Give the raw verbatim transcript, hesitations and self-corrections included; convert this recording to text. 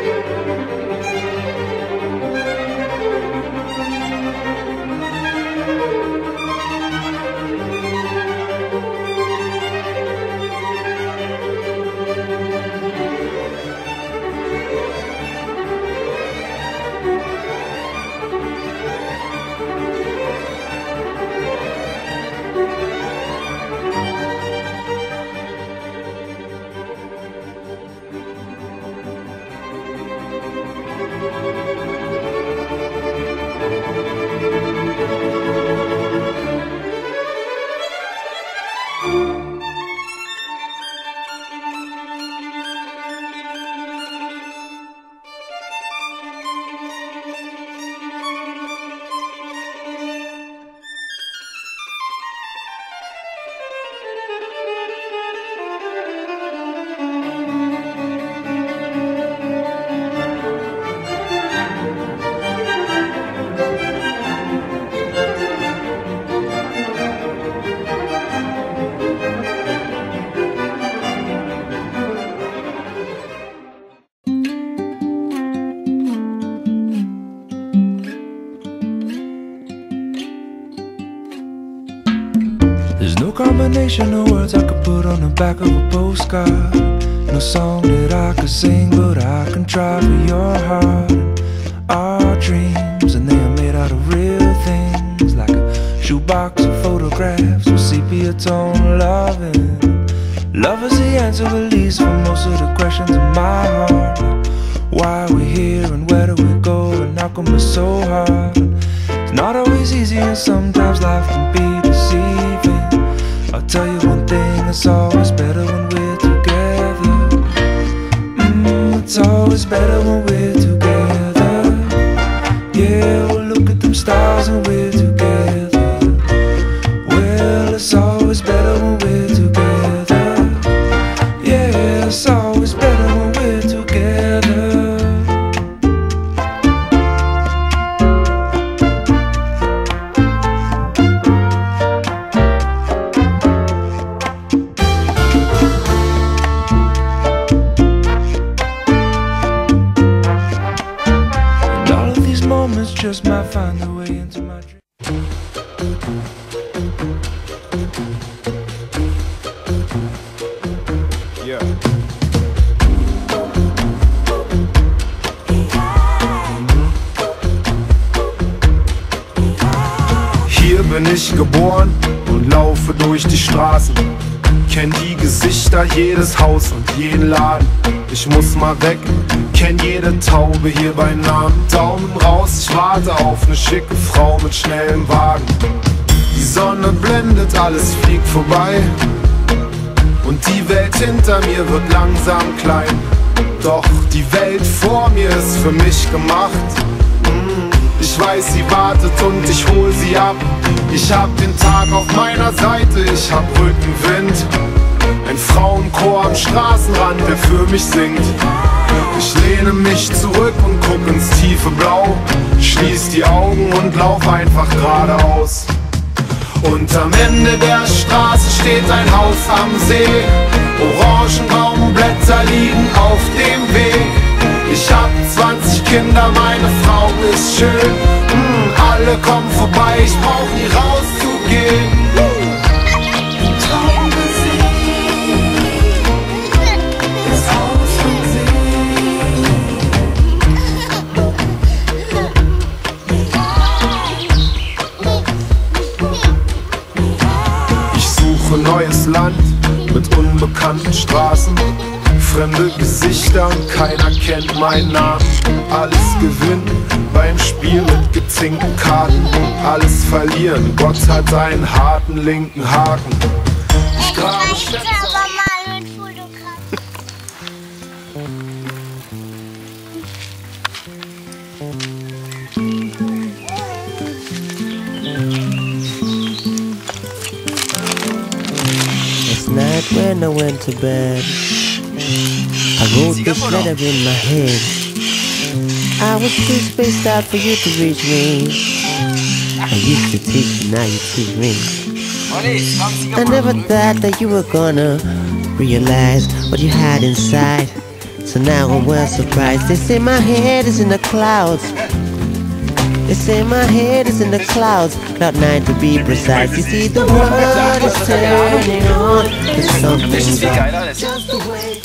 There's no combination of words I could put on the back of a postcard. No song that I could sing, but I can try for your heart. And our dreams, and they are made out of real things, like a shoebox of photographs with sepia tone loving. Love is the answer, at least, for most of the questions in my heart. Why are we here and where do we go, and how come it's so hard? It's not always easy, and sometimes life can be deceiving. I'll tell you one thing, it's always better when we're together. Mm, it's always better when we're together. Yeah, we'll look at them stars and we're together. Well, it's always better when we're together. Yeah, it's always better when we're together. Just might find their way into my dream. Yeah. Hier bin ich geboren und laufe durch die Straßen. Kenn die Gesichter, jedes Haus und jeden Laden. Ich muss mal weg, kenn jede Taube hier bei Namen. Daumen raus, ich warte auf eine schicke Frau mit schnellem Wagen. Die Sonne blendet, alles fliegt vorbei. Und die Welt hinter mir wird langsam klein. Doch die Welt vor mir ist für mich gemacht. Ich weiß, sie wartet und ich hol sie ab. Ich hab den Tag auf meiner Seite, ich hab Rückenwind. Ein Frauenchor am Straßenrand, der für mich singt. Ich lehne mich zurück und guck ins tiefe Blau. Schließ die Augen und lauf einfach geradeaus. Und am Ende der Straße steht ein Haus am See. Orangenbaumblätter liegen auf dem Weg. Ich hab zwanzig Kinder, meine Frau ist schön. mm, Alle kommen vorbei, ich brauch nie rauszugehen. Neues Land mit unbekannten Straßen, fremde Gesichter und keiner kennt meinen Namen. Alles gewinnen beim Spiel mit gezinkten Karten, alles verlieren, Gott hat einen harten linken Haken. Ich grabe Schätze. Night when I went to bed, I wrote this letter in my head. I was too spaced out for you to reach me. I used to teach you, now you teach me. I never thought that you were gonna realize what you had inside. So now I'm well surprised. They say my head is in the clouds. They say my head is in the clouds. Cloud nine to be precise. You see the world is turning on. There's something about just the way